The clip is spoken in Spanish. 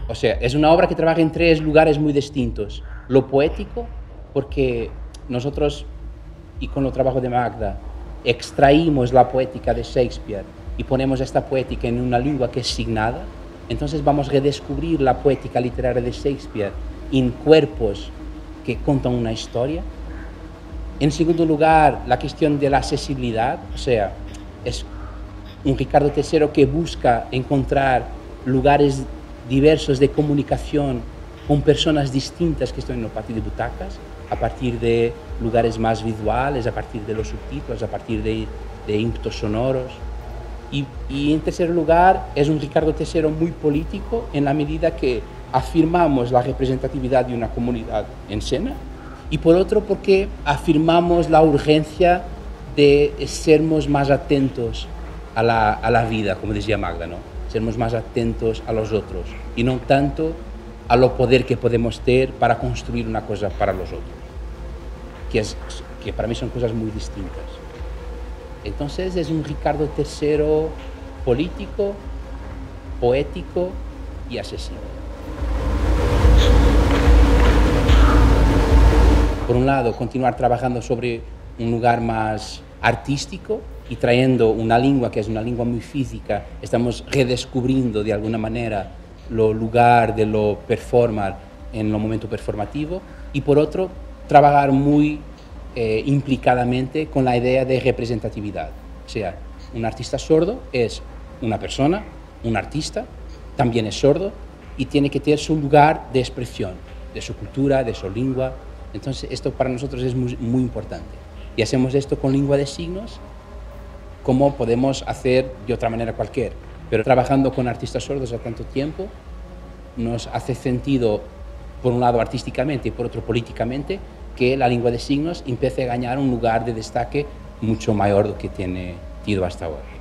O sea, es una obra que trabaja en tres lugares muy distintos. Lo poético, porque nosotros, y con el trabajo de Magda, extraímos la poética de Shakespeare y ponemos esta poética en una lengua que es signada. Entonces vamos a redescubrir la poética literaria de Shakespeare en cuerpos que cuentan una historia. En segundo lugar, la cuestión de la accesibilidad, o sea, es un Ricardo III que busca encontrar lugares diversos de comunicación con personas distintas que están en el patio de butacas, a partir de lugares más visuales, a partir de los subtítulos, a partir de ímpetos sonoros. Y en tercer lugar, es un Ricardo III muy político en la medida que afirmamos la representatividad de una comunidad en escena, y por otro porque afirmamos la urgencia de sermos más atentos a la vida, como decía Magda, ¿no? Sermos más atentos a los otros y no tanto a lo poder que podemos tener para construir una cosa para los otros, que para mí son cosas muy distintas. Entonces es un Ricardo III político, poético y accesible. Por un lado, continuar trabajando sobre un lugar más artístico y trayendo una lengua que es una lengua muy física. Estamos redescubriendo de alguna manera lo lugar de lo performar en el momento performativo. Y por otro, trabajar muy implicadamente con la idea de representatividad. O sea, un artista sordo es una persona, un artista, también es sordo y tiene que tener su lugar de expresión, de su cultura, de su lengua. Entonces, esto para nosotros es muy, muy importante. Y hacemos esto con lengua de signos, como podemos hacer de otra manera cualquiera. Pero trabajando con artistas sordos a tanto tiempo, nos hace sentido, por un lado artísticamente y por otro políticamente, que la lengua de signos empiece a ganar un lugar de destaque mucho mayor do que tiene tido hasta ahora.